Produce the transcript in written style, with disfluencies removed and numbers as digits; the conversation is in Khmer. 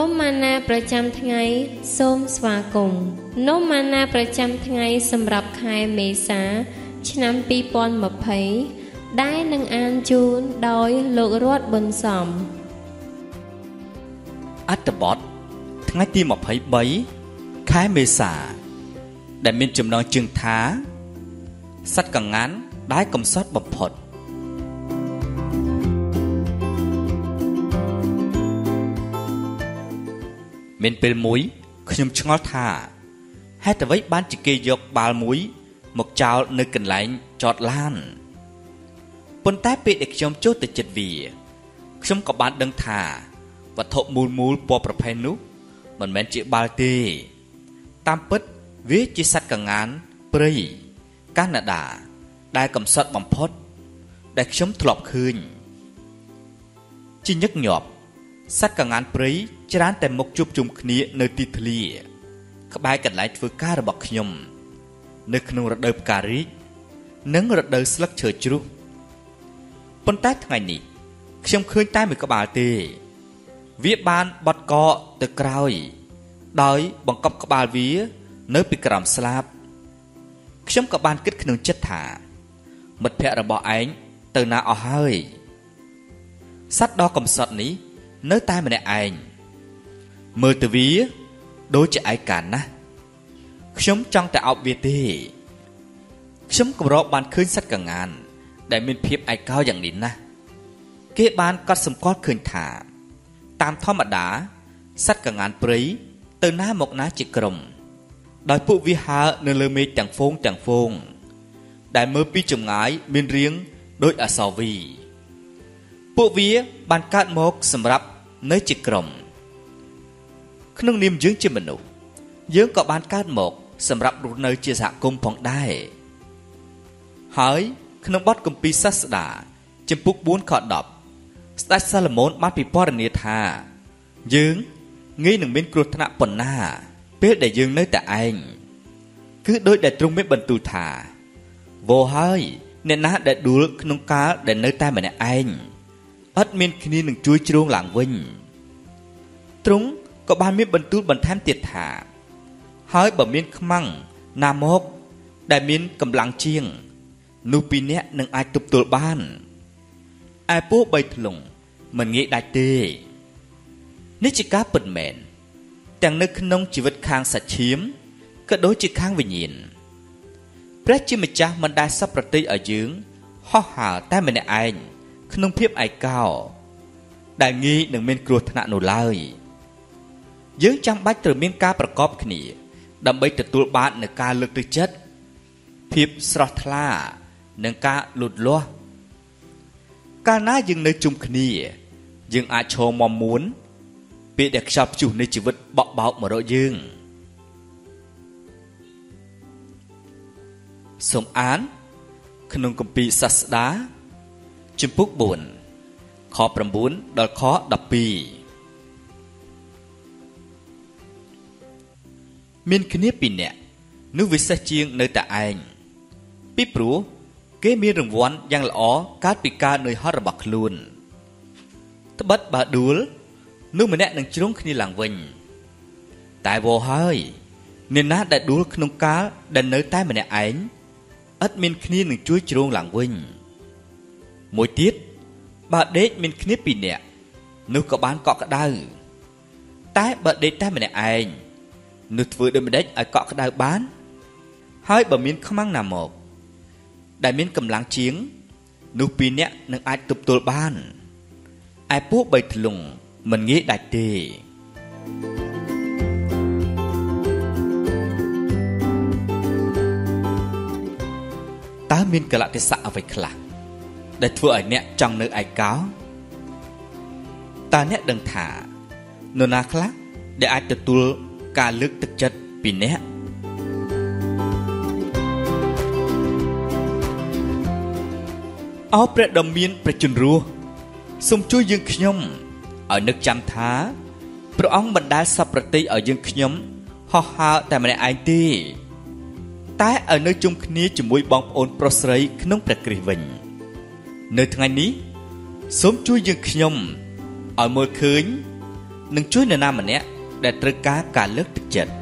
มมานาประจำថ្ងៃសូមស្វាគមន៍នំមាណាប្រចាំថ្ងៃសម្រាប់ខែមេសាឆ្នាំ2020ដែលនឹងអានជូនដោយលោករតប៊ុនសំអត្ថបទថ្ងៃទី23ខែមេសាដែលមានចំណងជើងថាសត្វកង្ហានដែលកំសត់បំផុតមានពេលមួយខ្ញុំឆ្ងល់ថាហេតុអ្វីបានជាគេយកបាល់មួយមកចោលនៅកន្លែងចតឡានប៉ុន្តែពេលដែលខ្ញុំចូលទៅជិតវាខ្ញុំក៏បានដឹងថាវត្ថុមូលពណ៌ប្រភេទនោះមិនមែនជាបាល់ទេតាមពិតវាជាសត្វកង្ហានព្រៃកាណាដាដែលកំសត់បំផុតដែលខ្ញុំធ្លាប់ឃើញជាញឹកញាប់សត្វកង្ហានព្រៃច្រើនតែមកជួបជុំគ្នានៅទីធ្លាក្បែរកន្លែងធ្វើការរបស់ខ្ញុំនៅក្នុងរដូវផ្ការីកនិងរដូវស្លឹកឈើជ្រុះប៉ុន្តែថ្ងៃនេះខ្ញុំឃើញតែមួយក្បាលទេវាបានបត់កទៅក្រោយដោយបង្កប់ក្បាលវានៅពីក្រោមស្លាបខ្ញុំក៏បានគិតក្នុងចិត្តថាមិត្តភ័ក្តិរបស់ឯងទៅណាអស់ហើយសត្វដ៏កំសត់នេះនៅតែម្នាក់ឯងមើលទៅវាដូចជាឯកាណាស់ខ្ញុំចង់តែអោបវាទេខ្ញុំកម្របានឃើញសត្វកង្ហានដែលមានភាពឯកោយ៉ាងនេះណាស់គេបានកត់សម្គាល់ឃើញថាតាមធម្មតាសត្វកង្ហានព្រៃទៅណាមកណាជាក្រុមដោយពួកវាហើរនៅលើមេឃទាំងហ្វូងដែលមើលពីចម្ងាយមានរាងដូចអក្សរ V ពួកវាបានកើតមកសម្រាប់នៅជាក្រុមក្នុងនាមយើងជាមនុស្សយើងក៏បានកើតមកសម្រាប់រស់នៅជាសហគមន៍ផងដែរហើយក្នុងបទគម្ពីរសាស្តាចំពុក4ខ10ស្ដេចសាឡូមោនបានពិពណ៌នាថាយើងងាយនឹងមានគ្រោះថ្នាក់ប៉ុណ្ណាពេលដែលយើងនៅតែឯងគឺដូចដែលទ្រង់មានបន្ទូលថាវោហើយអ្នកណាដែលដួលក្នុងកាលដែលនៅតែម្នាក់ឯងឥតមានគ្នានឹងជួយជ្រោងឡើងវិញទ្រង់ក៏បានមានបន្ទូលបន្ថែមទៀតថាហើយបើមានខ្មាំងណាមកដែលមានកម្លាំងជាងនោះពីរនាក់នឹងអាចទប់ទល់បានឯពួកបីធ្លុងមិនងាយដាច់ទេនេះជាការពិតមែនទាំងនៅក្នុងជីវិតខាងសាច់ឈាមក៏ដូចជាខាងវិញ្ញាណព្រះជាម្ចាស់មិនដែលសពប្រតិយឲ្យយើងហោះហើរតែម្នាក់ឯងក្នុងភាពឯកោដែលងាយនឹងមានគ្រោះថ្នាក់នោះឡើយយើងចាំបាច់ត្រូវមានការប្រកបគ្នាដើម្បីទទួលបាននូវការលើកទឹកចិត្តភាពស្រស់ថ្លានិងការលូតលាស់កាលណាយើងនៅជុំគ្នាយើងអាចឈរមាំមួនពេលដែលខ្យល់ព្យុះនៃជីវិតបក់បោកមករកយើងសូមអានក្នុងគម្ពីរសាស្តាជំពូក4ខ9ដល់ខ12មានគ្នាពីរនាក់នោះវិសេសជាងនៅតែឯងពីព្រោះគេមានរង្វាន់យ៉ាងល្អកើតពីការនឿយហត់របស់ខ្លួនត្បិតបើដួលនោះម្នាក់នឹងជ្រុងគ្នាឡើងវិញតែវោហើយអ្នកណាដែលដួលក្នុងកាលដែលនៅតែម្នាក់ឯងឥតមានគ្នានឹងជួយជ្រោងឡើងវិញមួយទៀតបើដេកមានគ្នាពីរនាក់នោះក៏បានកក់ក្ដៅតែបើដេកតែម្នាក់ឯងនោះធ្វើដូចម្ដេចឲ្យកក់ក្ដៅបានហើយបើមានខ្មាំងណាមកដែលមានកម្លាំងជាងនោះពីរនាក់នឹងអាចទប់ទល់បានឯពួកបីធ្លុងមិនងាយដាច់ទេតើមានកលៈទេសៈអ្វីខ្លះដែលធ្វើឲ្យអ្នកចង់នៅឯកោតើអ្នកដឹងថានរណាខ្លះដែលអាចទទួលការលើកទឹកចិត្តពីអ្នកអោព្រះដ៏មានព្រះជន្មរស់សូមជួយយើងខ្ញុំឲ្យនឹកចាំថាព្រះអង្គមិនដែលសពប្រតិយឲ្យយើងខ្ញុំហោះហើរតែម្នាក់ឯងទេតែឲ្យនៅជុំគ្នាជាមួយបងប្អូនប្រុសស្រីក្នុងព្រះគ្រីស្ទវិញនៅថ្ងៃនេះសូមជួយយើងខ្ញុំឲ្យមើលឃើញនឹងជួយនរណាម្នាក់ដែលត្រូវការការលើកទឹកចិត្ត